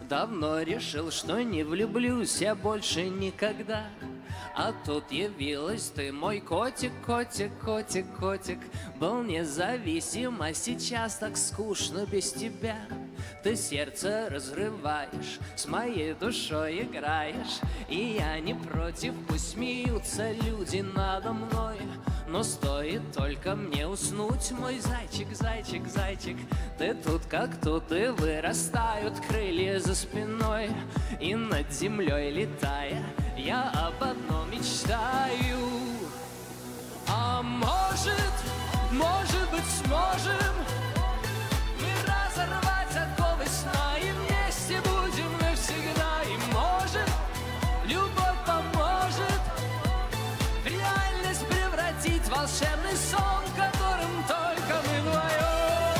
Давно решил, что не влюблюсь я больше никогда. А тут явилась ты, мой котик, котик, котик, котик. Был независим, а сейчас так скучно без тебя. Ты сердце разрываешь, с моей душой играешь. И я не против, пусть смеются люди надо мной. Но стоит только мне уснуть, мой зайчик, зайчик, зайчик. Ты тут как тут, и вырастают крылья за спиной. И над землей летая, я об одном мечтаю. А может быть, сможем мы разорвать оковы сна, и вместе будем навсегда. И может, любовь поможет в реальность превратить волшебный сон, которым только мы вдвоем.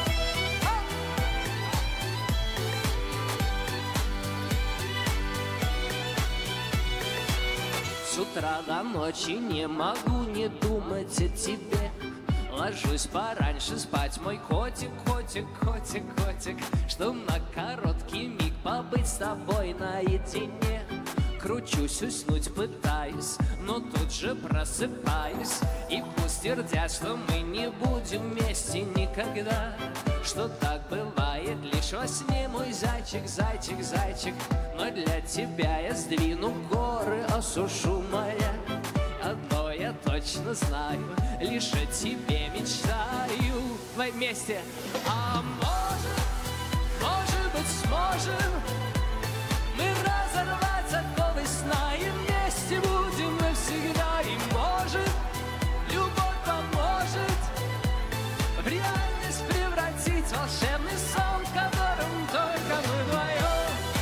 С утра до ночи не могу не думать о тебе. Ложусь пораньше спать, мой котик, котик, котик, котик, чтоб на короткий миг побыть с тобой наедине. Кручусь, уснуть пытаюсь, но тут же просыпаюсь. И пусть твердят, что мы не будем вместе никогда, что так бывает лишь во сне, мой зайчик, зайчик, зайчик. Но для тебя я сдвину горы, осушу моря. Одно я точно знаю, лишь о тебе мечтаю. Давай вместе. А может быть, сможем мы разорвать оковы сна, и вместе будем навсегда. И может, любовь поможет в реальность превратить волшебный сон, которым только мы вдвоем.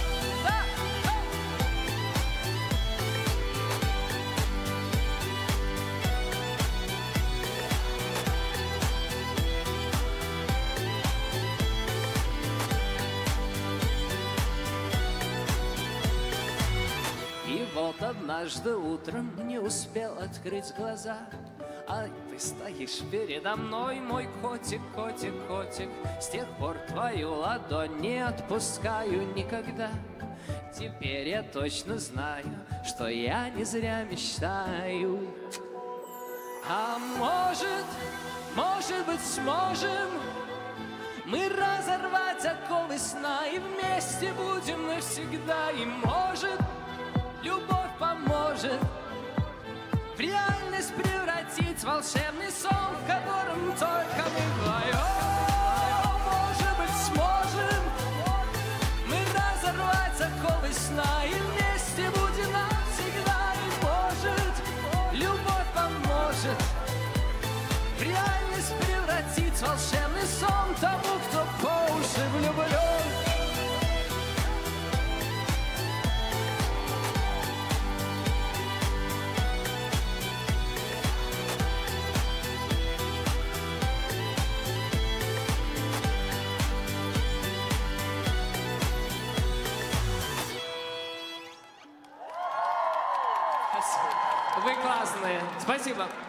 И вот однажды утром не успел открыть глаза, а ты стоишь передо мной, мой котик, котик, котик. С тех пор твою ладонь не отпускаю никогда. Теперь я точно знаю, что я не зря мечтаю. А может быть, сможем мы разорвать оковы сна, и вместе будем навсегда. И может, любовь поможет в реальность превратить волшебный сон, в котором только мы вдвоем. Может быть, сможем мы разорвать оковы сна, и вместе будем навсегда. И может, любовь поможет в реальность превратить волшебный сон тому, кто по уши влюблен. Вы классные. Спасибо.